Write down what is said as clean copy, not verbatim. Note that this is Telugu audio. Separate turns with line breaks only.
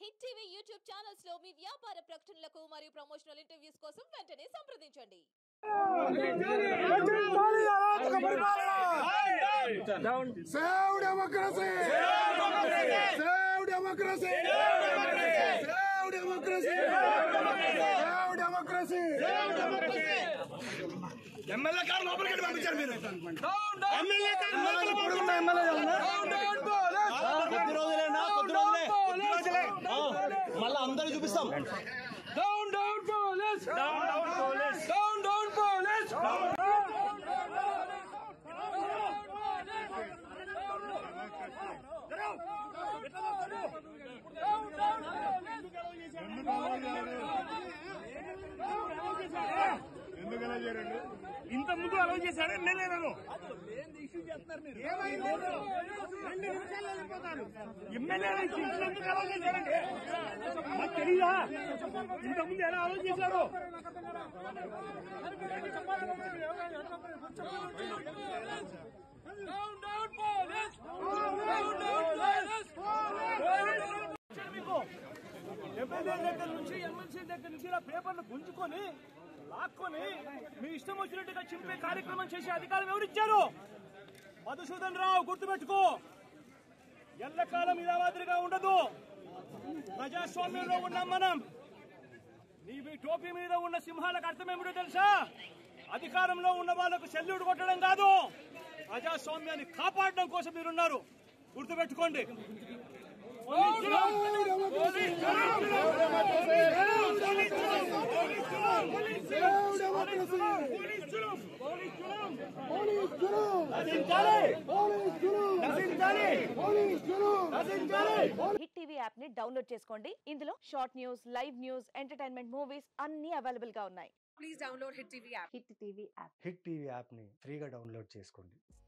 హిట్ టీవీ యూట్యూబ్ ఛానల్స్ లో మీ వ్యాపార ప్రకటనలకు మరియు ప్రమోషనల్ ఇంటర్వ్యూస్ కోసం వెంటనే సంప్రదించండి.
Save democracy! Save democracy! Save democracy! Save democracy! MLA గారు లోపలికి పంపించారు మీరు. ఎమ్మెల్యే గారు లోపలికి పడుకున్న ఎమ్మెల్యే కొద్ది రోజులే మళ్ళీ అందరూ చూపిస్తాం. Down down police, down down police, down down police. ఎందుకలా చేయండి? ఇంత ముందు అలౌ చేశాడు ఎమ్మెల్యేలను. ఎమ్మెల్యేలు ఎందుకు అలౌ చేశారండి? మాకు తెలియదా? ఇంత ముందు ఎలా అలౌ చేశారు? ఎమ్మెల్యే దగ్గర నుంచి ఎమ్మెల్సీ దగ్గర నుంచి ఇలా పేపర్లు గుంజుకొని లాక్కొని మీ ఇష్టం వచ్చినట్టుగా చింపే కార్యక్రమం చేసే అధికారం ఎవరిచ్చారు? మధుసూదన్ రావు, గుర్తుపెట్టుకో. ఎల్లకాలం ఇలా మాదిరిగా ఉండదు. ప్రజాస్వామ్యంలో ఉన్నాం మనం. నీ టోపీ మీద ఉన్న సింహాలకు అర్థం ఏమిటో తెలుసా? అధికారంలో ఉన్న వాళ్ళకు సెల్యూట్ కొట్టడం కాదు, ప్రజాస్వామ్యాన్ని కాపాడడం కోసం మీరున్నారు. గుర్తుపెట్టుకోండి.
హిట్ టీవీ యాప్ ని డౌన్లోడ్ చేసుకోండి. ఇందులో short news, live news, entertainment movies అన్ని అవైలబుల్ గా ఉన్నాయి.
Please download Hit TV app.
Hit TV app
Hit TV యాప్ని ఫ్రీగా డౌన్లోడ్ చేసుకోండి.